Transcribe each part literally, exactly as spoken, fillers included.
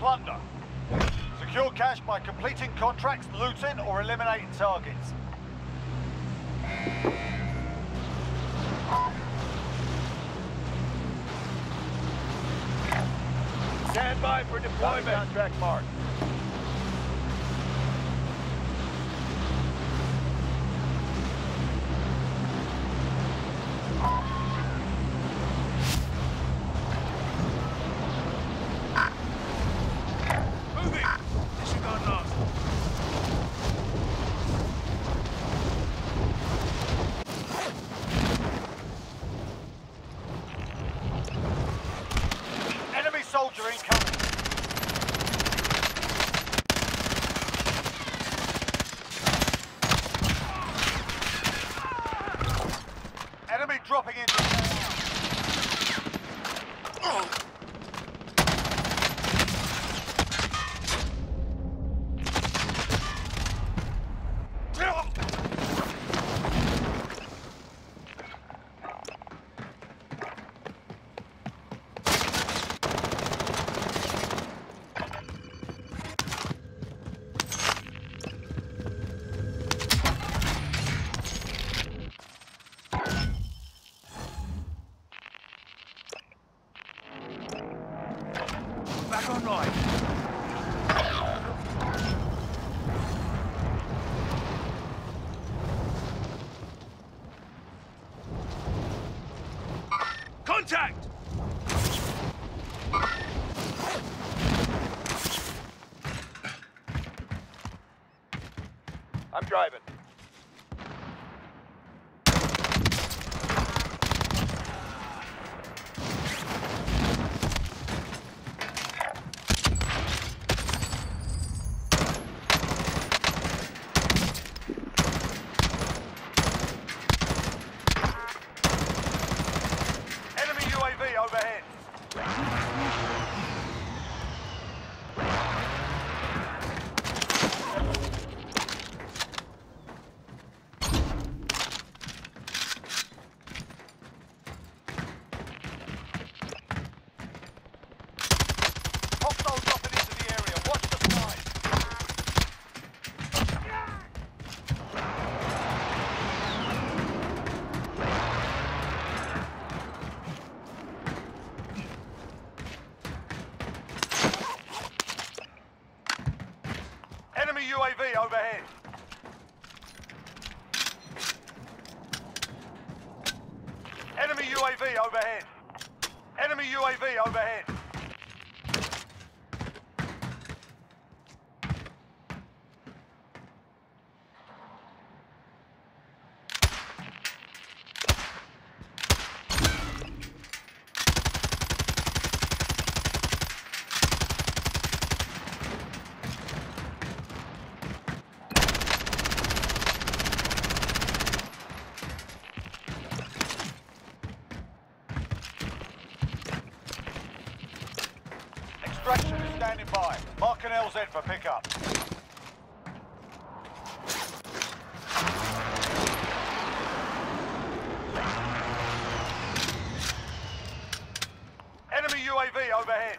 plunder. Secure cash by completing contracts, looting, or eliminating targets. Stand by for deployment. Contract marked. Moving. Mission gone lost. Enemy soldier incoming. Enemy dropping into Back online. Contact! I'm driving. Enemy U A V overhead. Hostiles dropping into the area. Watch the skies. Enemy U A V overhead. Enemy U A V overhead. Enemy U A V overhead. Extraction is standing by. Mark an L Z for pickup. Enemy U A V overhead.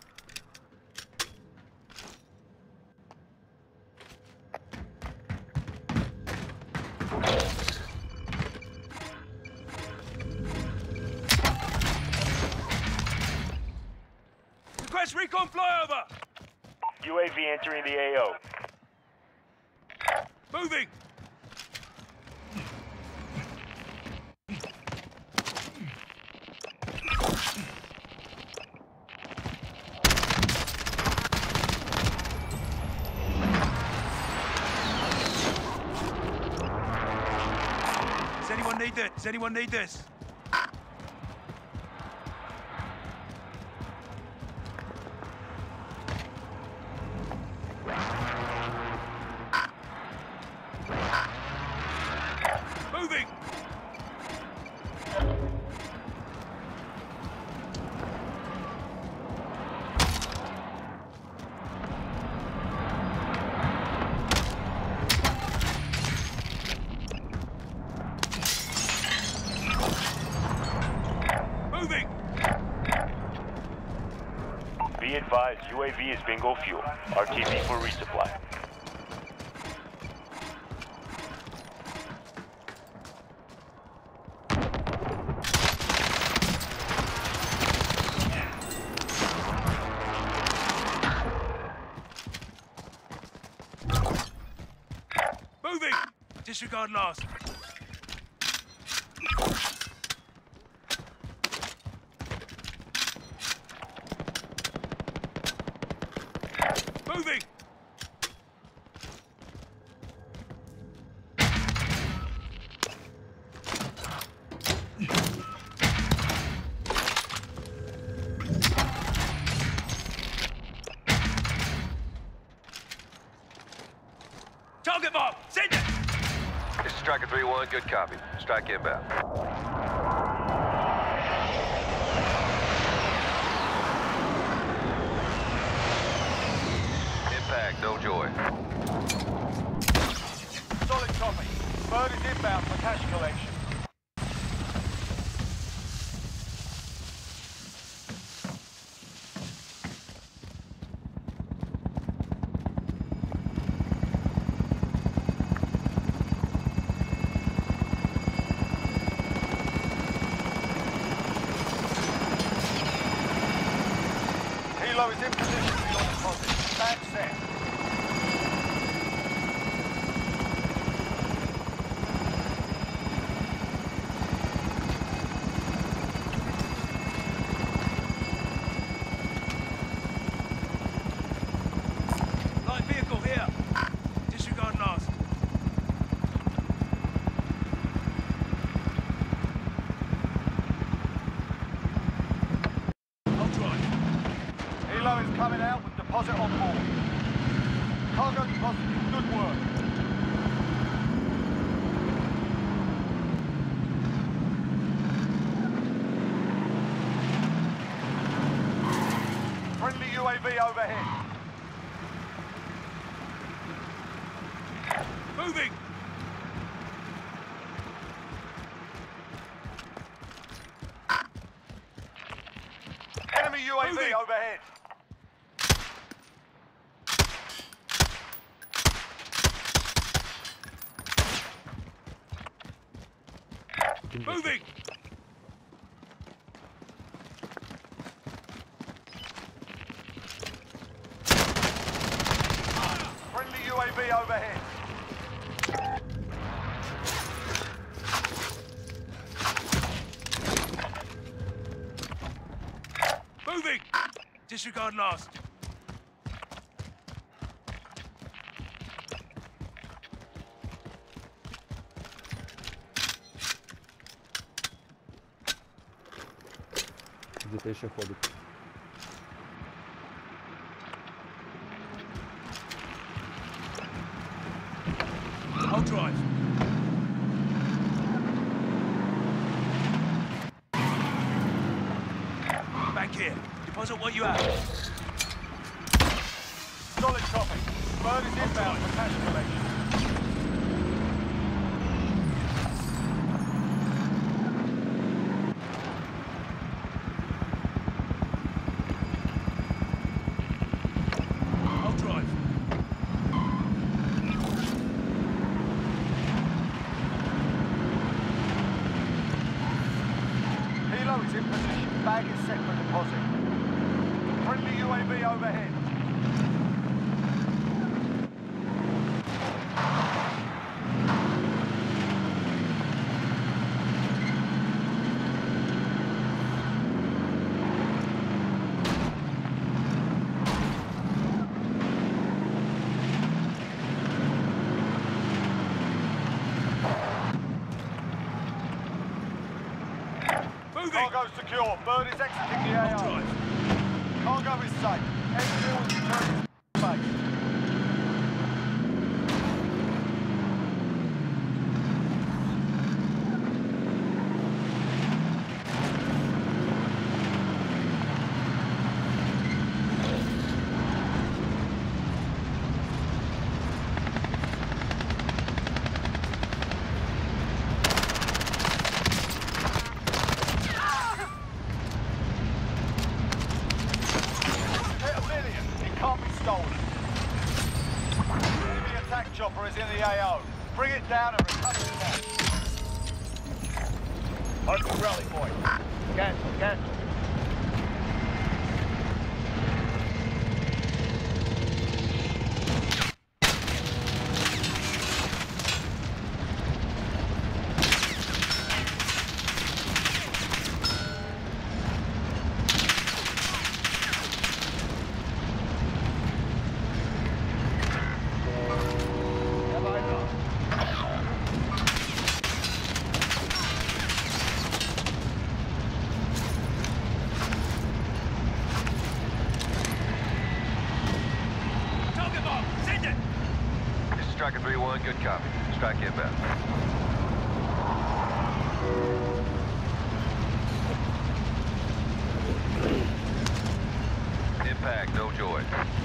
Request recon flyover! U A V entering the A O. Moving! Does anyone need this? Does anyone need this? Moving! Be advised, U A V is bingo fuel. R T B for resupply. Moving! Disregard last. Moving! Target mark! Send it! This is Striker three one, good copy. Strike inbound. Impact, no joy. Solid copy. Bird is inbound for cash collection. Helo is in position for your deposit. Stand set. Light vehicle here. Disregard last. I'll drive. Helo is coming out with deposit on board. Cargo deposit, good work. Friendly U A V overhead. Moving! Enemy U A V Moving. overhead. Moving! Friendly U A V overhead. Moving! Disregard last. Где-то еще ходит. I'll drive. Back here. Deposit what you have. Solid copy. Bird is inbound for cash collection. I'll drive. Helo is in position. Bag is set for deposit. Friendly U A V overhead. Moving! Cargo secure. Bird is exiting the A I'll O. drive. Cargo is safe. Engineer is returning to base. is in the A O. Bring it down and recover the cash. Local rally point. Cancel, cancel. Striker three one, good copy. Strike inbound. Impact, no joy.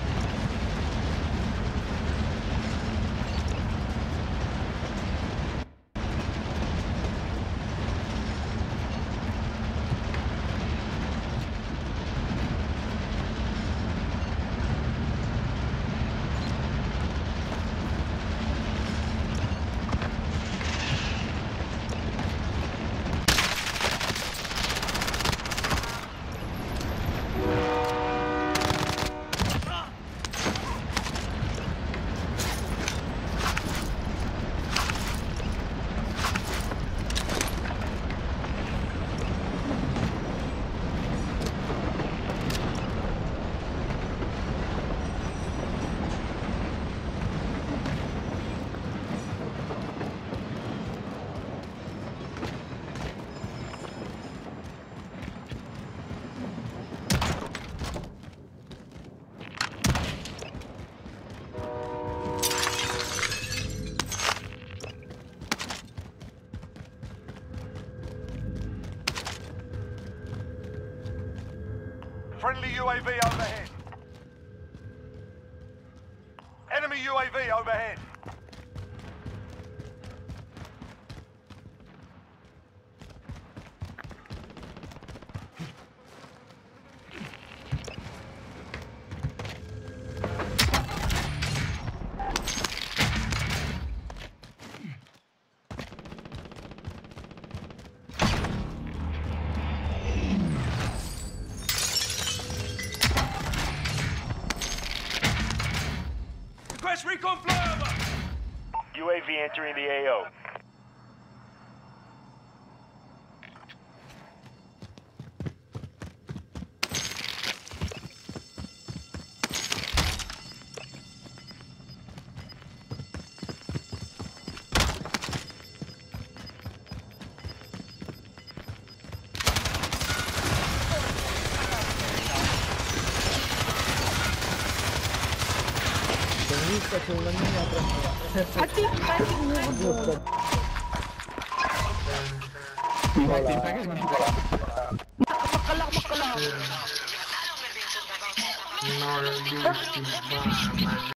Friendly U A V overhead. Enemy U A V overhead. Request recon flyover! U A V entering the A O. Ating paling mudo. Makalak, makalak.